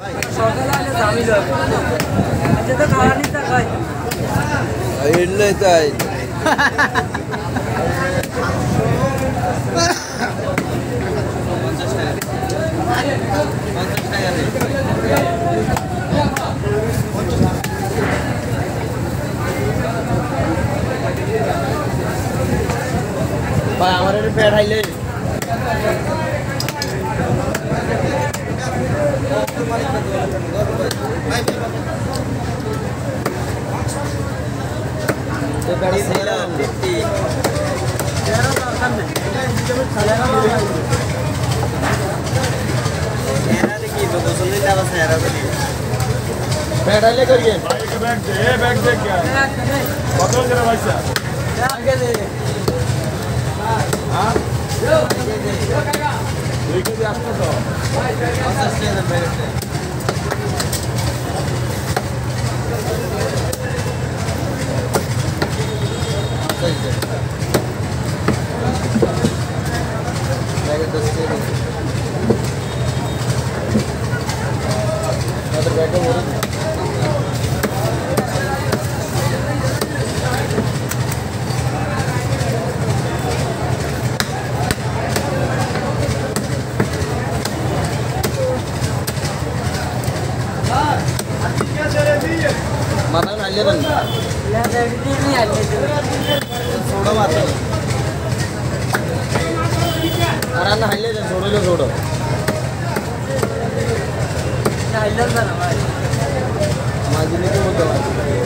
সকালে আলে জামিল হবে আজকে তো খাওয়ানি তা খাই এলে তাই ভাই আমার একটু পেট হাইলে গাড়ি ছিলাম 50 এরা দেখি তো দোসলে টাকা সেরা বলি পেট হাইলে করিয়ে ভাই ব্যাগ দে क्या কত করে পয়সা আগে দে हां দুই কেজি আসতো তো 50 টাকা প্যাকেট बैग 10 टाका अदर बैग हो रहा माता नाले बन या रेडी नहीं आले सोडो माता अराना हल्ले दे सोडो आइलंदा ना माझी नाही होतं